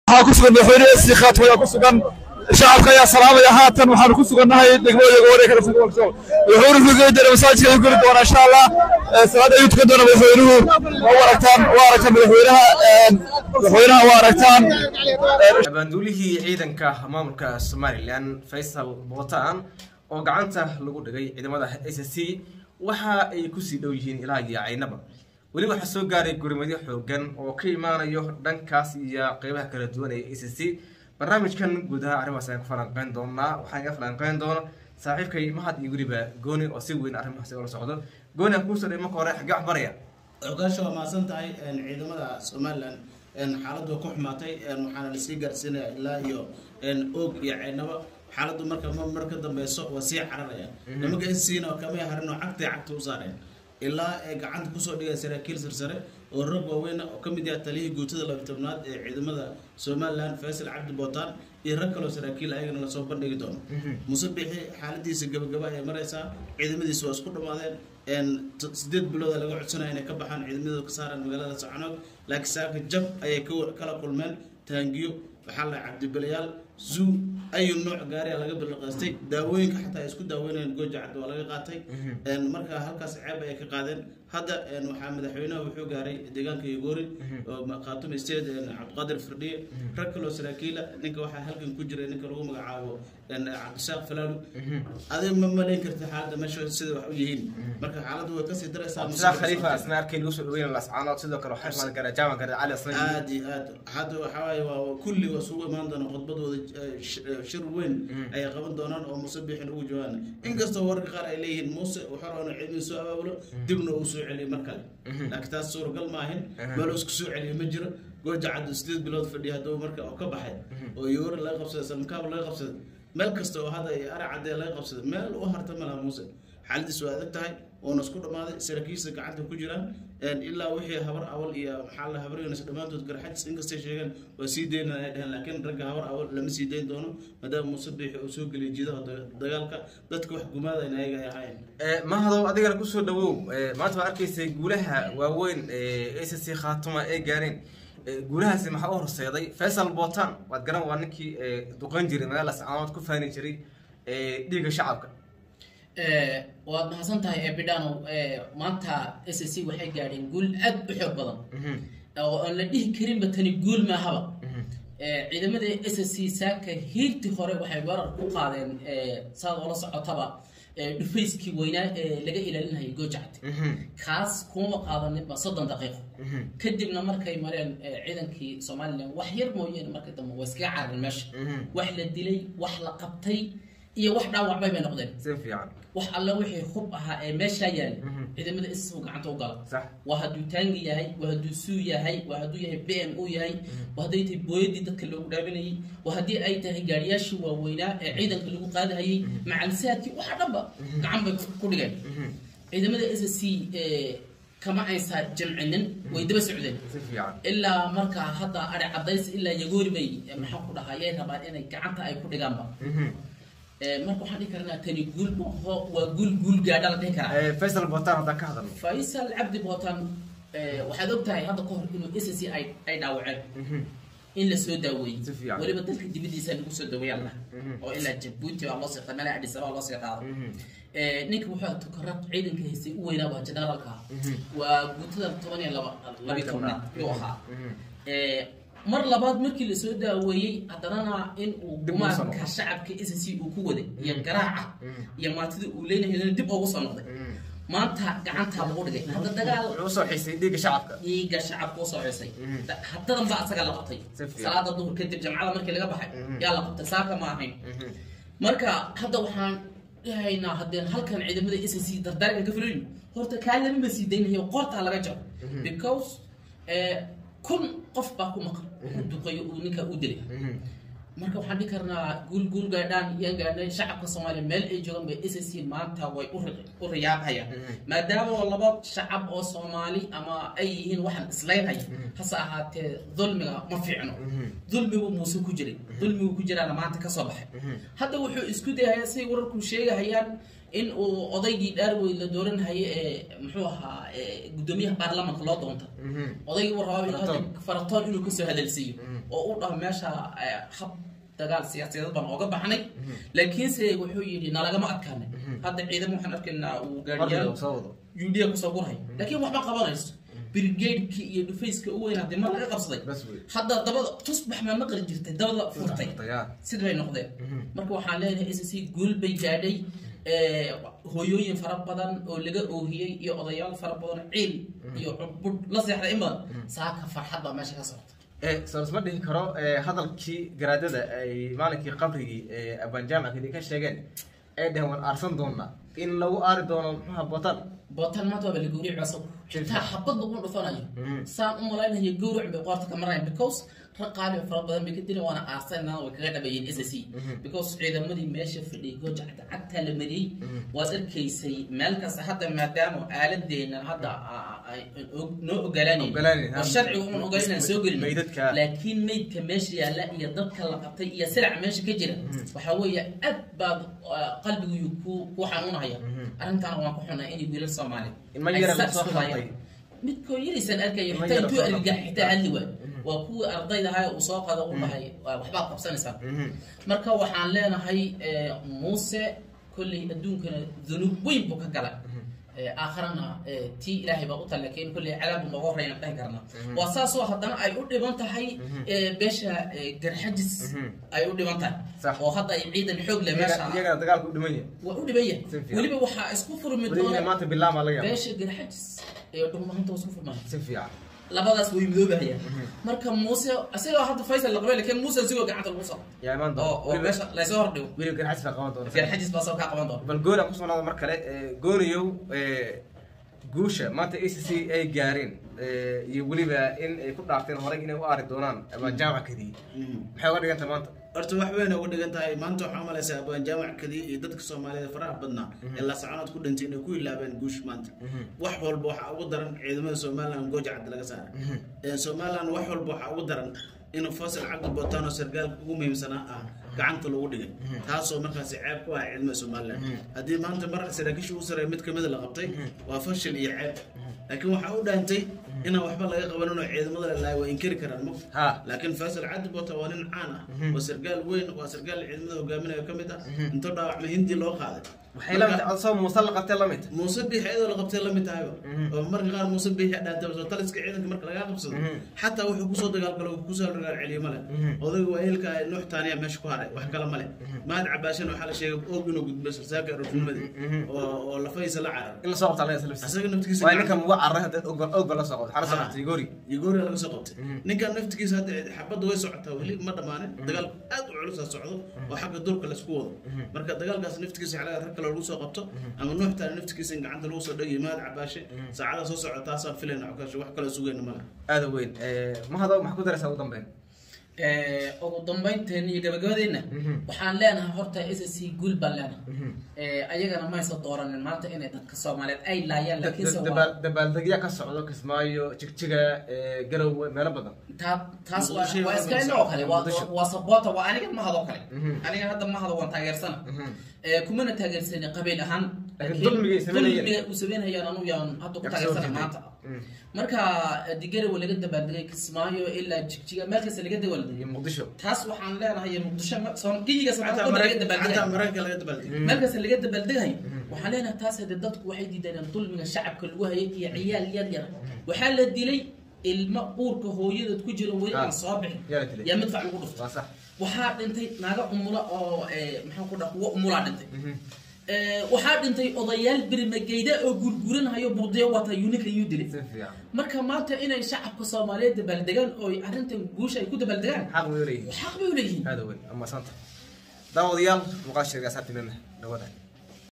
كسر بحوري استخات ويا كسر شعبك يا سلام يا هاتن وحنا كسر نهاي دقوا يقولي كذا سنقول شو بحوري في قيد المساجد يقول دون إن شاء الله سعد يتقدم بحوره واركتان بحورها واركتان بندوله عيدا كمامك الصومالي لأن فيصل بوطان وقعنته لقول دقي إذا ماذا SSC وها يكسي دوجين إلى عينبا ولي waxa soo gaaray gurimadii xoogan oo ka imaanayo dhankaas iyo qaybaha kala duwan ee SSC barnaamijkan gudaha arrimahaas ay ku falanqeyn doonaa waxaan ka falanqeyn doonaa saaxiibkay mahad iyo guriba gooni oo si weyn arrimahaas oo socdo gooni ku soo dhimo hore xagax baraya ogaasho ma santahay ciidamada Soomaaliland xaaladdu ku xumaatay waxaana la sii gaarsiinaya ilaa iyo og iyo ciidamada xaaladdu marka dambayso waa sii cararaya nimanka SSC-na kama harino cagta u saareen ilaa gacanta ku soo dhigay saraakiil sarsare oo rag waaweyn oo kamid ah taliyay guutada 12aad ee ciidamada Soomaaliland Faisal Cabdi Bootaan iyo rag kale oo saraakiil ayagana la soo bandhigi doono musabixi xaaladiisa gabagaba ay maraysaa ciidamadiisu waa isku dhamaadeen 8 bilood laga codsanay inay ka baxaan ciidamada ka saaran magaalada Sacanood laakiin saaka jab ay kala kulmeen taangiyo waxa la Cabdi Balayaal zoo أي نوع قاري على قبل القصتي داوين حتى يسكت داوين الجوجع ولا قاطي مركها هالكاس عيبة كقادن هذا محمد حوينا وحو قاري ديجان كيجوري مقاطم استيد عبد القادر فردي ركلوا سراكيلا نك واحد هلكن كجري نك لو مقعاو لأن عبد الساق فلانو هذا ما لين كرت حالة مشوا سيد وحويين مركها حالته وكسر درس عبد خليفة أسماء كيل وصل وين الأسعانات سيد كانوا حرف مال كرا جامع كرا على صنع عادي هذا حواي وكل وسوق ما عندنا خطبة شروين أي قبل دونان أو مصبيح الوجوان إن قصة ورق قال إليه موسى وحرون علم سوء أبوله دبنا وسوء عليه مركل لكن تصور قل ماهن بلوس كسوء عليه مجرى وجع عند سليد بلاد فدي هذا مركل أو كبحد ويور لا يقصد سمكاب لا يقصد ملك استو هذا أرى عدي لا يقصد مال وهرت ملها موسى حال سوء هذا تاعي ونسكت ماذا سركيس عنده كجران إلا وحي هبر أول يا محل هبرين نسدمان تذكر حد إنجلس شيئا وسيدين لكن رجع هبر أول لم سيدين دونه مدام مصبح وسوق اللي جدا دجالك ضدك حكومة إن هي هاي ما هذا أديك القصة دو ما تعرفي سيقولها وين SSC خاتمة جارين قولها سمح أور الصيادي فيصل بوطان وتقرأ وانكي دقن جري ما لس عامات كفاني جري ديك شعبك waad mahadsantahay bidano maanta SSC waxay gaadheen guul aad u xoog badan oo aan la dhihi karin batani guul ma haba ciidamada SSC saaka hiirti hore waxay warar ku qaadeen saad oo la socotaba dhufayskii weynaa laga ilaalinayo goojacti kaas kuma qaadan ba 30 daqiiqo kadibna markay mareen ciidankii Soomaaliland wax yar mooyeen markay dambe way iska carareen meesha wax la dilay wax la qabtay iyo wax dhaawac bay noqdeen fiican wax alla wixii khub ahaa ee meesha yaal ciidamada SSC gacanta u gala waa haduu taangi yahay waa haduu suu yahay waa haduu yahay BMO yahay waa hadii tay booyadii dadka loogu dhaabinayay waa hadii ay tahay gaariyaashii waaweynaa ee ciidanka lagu qaadayay macalsaadkii waxa dhanba gacan bay ku dhigeen ciidamada SSC kama aysan jamcinin way daba socdeen illa marka hadda ari cadays illa yagoori bay maxaa ku dhahayeen rabaan inay gacanta ay ku dhigaanba marka waxaan dhihi karnaa tani guul waa guul gaadha la dhihi karaa Faisal Bootaan hadda ka hadalno Faisal Cabdi Bootaan waxaad ogtahay hadda ka hor inuu SSC ay dhaawaceen in la soo daaweeyay waliba dalka dibadiisa lagu soo daaweeyay oo ilaa Djibouti waa loo sii qaaday Addis Ababa loo sii qaaday ninka wuxuu takarrab ciidanka haystay u weynaa waa generalka waa guutada 12 iyo ahaa mar labaad markii la soo daaweeyay haddana in uu gumaanka shacabka SSC uu ku waday iyo garaaca iyo maatida uu leeyahay dib ugu soo noqday maanta gacanta lagu dhigay hadda dagaal wuxuu soo xiisay dhiiga shacabka soo xiisay haddana ba asaga la qabtay salaada duhur kadib jamcada markii laga baxay yaa la qabtay saaka ma ahayn marka hadda waxaan haynaa hadeen halkan ciidamada SSC dardaran ka filayn horta kaalin ma sii deynayo qorta laga jaro because kun qof baa ku maqan duqay uu ninka u dilay marka waxaan dhihi karnaa guul gaadhaan iyo gaadhay shacabka Soomaaliya meel ay joogan bay SSC maanta way u riyaaqayaan maadaama laba shacab oo Soomaali ama ay yihiin waxan islaynay hasa ahaatee dulmiga ma fiicno dulmigu muuse ku jiray dulmigu ku jirana maanta ka soo baxay hadda wuxuu isku dayahay si wararku sheegayaan in uu odaygii dhaarwey la dooran hayay muxuu ahaa gudoomiyaha baarlamaanka loo doonta odaygii uu rabaa inuu hadda faratoon inuu ka soo hadalsiiyo oo uu dhaho meesha hab dagaal siyaasadeed baan oga baxnay laakiinse wuxuu yidhi nalagama adkaanay hadda ciidamo waxaan arkaynaa uu gaadhiyaal UDA kusoo gurhay laakiin waxba qabanayso brigade-ki iyo dhufayska u weyn haddii mar laga qabsaday hadda dabada tusbax ma maqli jirtay dabada furtay sida bay noqdeen marka waxaan leenahay SSC guul bay gaadhay hooyooyin fara badan oo laga oohiyey iyo odayaal fara badan ciil iyo cubud la seexday in badan saaka farxad baa meesha ka socota سأسمع ده كرا هذا الشيء جرادة مالك قبري أبان جامع كذي كشجعن ده هو أرسل دونا إن لو أرد دونا بطل ما تبغى الجوري عصب تا حبض بقول رفاني سام أملاين هي جوري بقارة كمرة بيكوس رقالي فرق بدن بكتير وأنا أرسلنا وكذا بين SSC بيكوس عيدا مدي ماشي في اللي جوج حتى المدي وزر كيسي مالك حتى ما دامه آلد دين هذا نو جلاني والشرع ومن أجلنا نسوق لكن ميت كماشي لا يضبط القطي يسرع ماشي كجرا وحوي أبد قلبي يكو وحنون هيا أنا كان ما كحنا إني بيل الصومالي ما يجرا صحيح midko yirisan arkay xitay tu algaxita halwa waa ku ardayda hay oo soo qada u bahay waxba qabsanaysa marka waxaan leenahay Muuse kulli adduunkana dunub weyn buu ka galay آخرنا تي إلهي بقول لكن كل علب مغورة ينتهي كرنا وأساسه هذا أي أودي بنتهي بيشا جرحجز أي أودي بنتهي وهذا يعيد الحب لبيشا يجا تقال أودي مية وأودي بيا ولي بوحى اسكفر من دون ما تبلا ما لقى بيشا جرحجز يودي ما أنت اسكفر ما سفيا لبعض أسوي مذوبة هي مركب موسى أسيره هذا فيصل القبيل لكن موسى سوى قاعد الوصل يا مان ده بيشا لا يصور ده ويلي جرحجز لقوان ده جرحجز بس أو كقوان ده بالجول أقسم الله مركله جونيو جوشة ما تأسس أي جارين يقولي بقى إن كل عارفين هراء إنه وارد دونان أما جامعة كذي حوار أنت ما أنت أرتو وحوين أقول لك أنت ما أنتو حامل سابان جامعة كذي يدك الصومالية فرح بدنا إلا ساعات كل أنت إنه كل لابن جوش ما أنت وحول بوح أقدرن عندما الصوماليين جوج عند لقسان الصوماليين وحول بوح أقدرن إنه فاصل عقد بطانو سرقال قومي مسنا قعنت له ودقن تاسو مركز عيب كوا علم الصوماليين هذه ما أنت مرة سرقيش وسر يمد كمذا لقبتي وفشل يعيب لكن وحاول أنت إنه وحبا لا يقبلون عيد مدر الله وإنكر كران مف لكن فاصل عقد بطوانين عانا وسرقال وين وسرقال عيد مدر وقامنا يكمدا انت ضاع مهندي لو قاعد وحيلا أصلا مصلقة تلمت مصبي حيدا لقبت تلمت أيوة ومرة قال مصبي حدا أنت بس طلعت كعيدك مرة لا قبص حتى وحكو صدق قالوا كوسا رجال عليه ملا وذي وإلك نوح ثانية مش كوارع وحكى له ملا ما أدري عباشين وحلا شيء أوجنو بس ساكر في المدي ولا فيصل عار إلا صوت عليه سلف أسأل نفتكيس وإنك موقع رهد أوجل صوت حرصت يجوري لا سقط نكان نفتكيس هذا حبض ويسعته ولي مرة معنا دقال أدعو على صعده وحق الدور كلا سكوه مرة دقال قاس نفتكيس على ركلا الوسط قبته أما نوح تاني نفتكيس إن عند الوسط ده ما عباشي ساعة صوص عطاسة فيلن عكاش وحكلا سوين ملا هذا وين ما هذا محكود رأسه ضمبين ugu dambeynteen iyo gabagabadeena waxaan leenahay horta SSC guul baan leenahay ayagana ma aysan dooranin maanta inay dadka Soomaaliyeed ay laayaan laakiin dabaaldegyo ka socdo Kismaayo jigjiga Garow meelo badan taas waa iska inoo kale waa support waa aniga ma hado kale aniga hadda ma hado waan taageersana kumana taageersanay qabiil ahaan dulmiga sameynayaan anu yaan hadda ku taageersana maanta marka digare walaga dabaaldegay Kismaayo ilaa jigjiga meelkaas laga dabaaldegay Muqdisho taas waxaan leenahay Muqdisho Soomaaliga sababta laga dabaaldegay Mareykanka laga dabaaldegay meelkaas laga dabaaldegay waxaan leenahay taas dadku waxay diideen dulmiga shacabka lagu hayay iyo ciyaal yar yar waxa la dilay ilma uurka hooyada ku jira weli aan soo bixin yaa madfac lagu dhufto waxaa dhintay naaga umula oo maxaan ku dhaxwo umula dhintay waxaa dhintay odayaal birmageyda oo gurguranayo buudiyo wata unika yu dilay marka maanta inay shacabka Soomaaliyeed dabaaldegaan oo arintan guusha ay ku dabaaldegaan xaq way leeyihiin hada weyn ama santa daawadayaal muqashirka saabtinana dawada